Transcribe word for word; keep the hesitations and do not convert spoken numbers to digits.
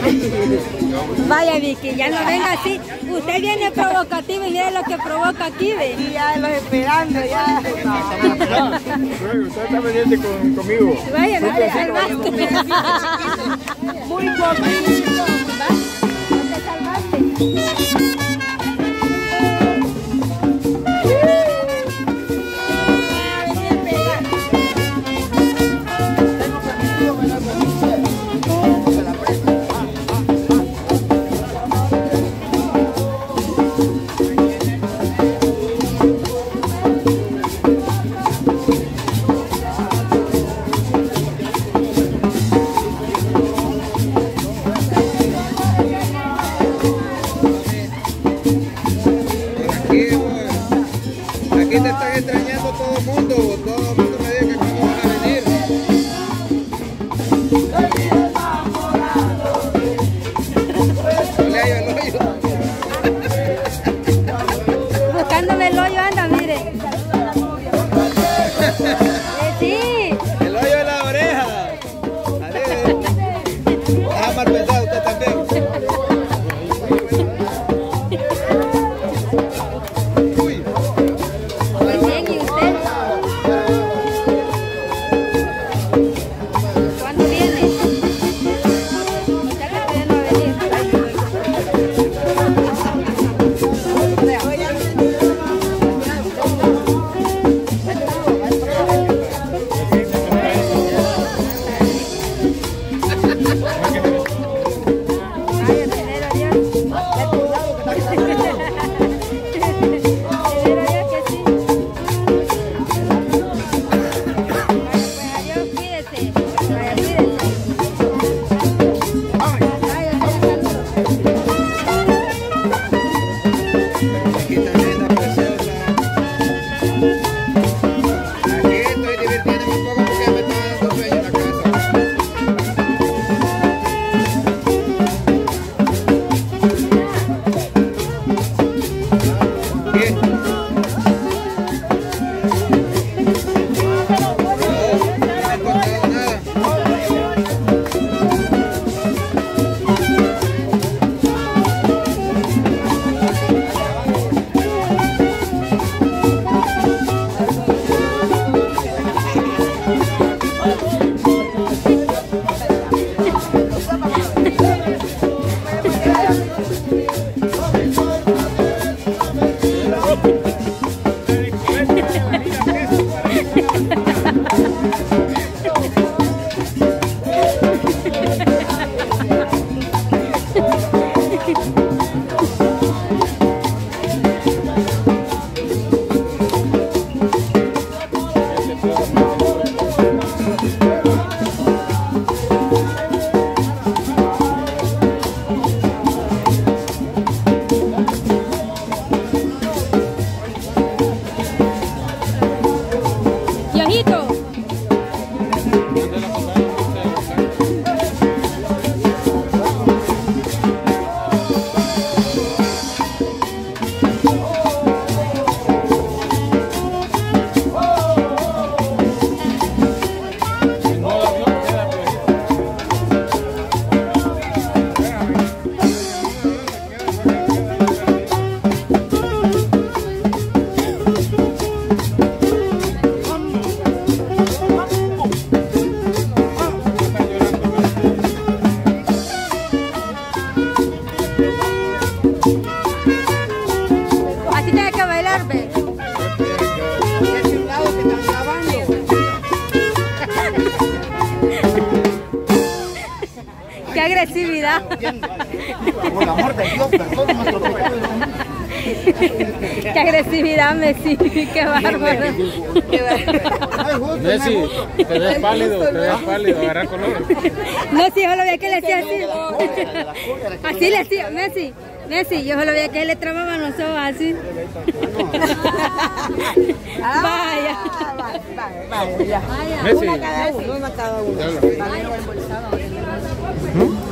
Vaya, Vicky, ya no venga así. Usted viene provocativo y mire lo que provoca aquí, ¿ve? Sí, ya los esperando, ya. Usted está pendiente con, conmigo. Vaya, no te salvaste. Muy poquito. No te salvaste. Aquí te están extrañando todo el mundo, todo el mundo me dice que cuando van a venir. No le hallo el hoyo. Buscándome el hoyo anda, mire. Eh, sí. El hoyo de la oreja. Deja mal pensado usted también. ¡Qué agresividad! Por el amor de Dios, perdón nuestro pecado. ¡Qué agresividad, Messi! ¡Qué bárbaro! Messi, te ves pálido, te ves pálido, agarra color. Messi, yo solo veía que le hacía así. Así le hacía, Messi. Messi, yo solo veía que él le trababa los ojos así. Vaya. Vaya, vaya. Messi. Una cada uno, una cada uno. ¿Mm?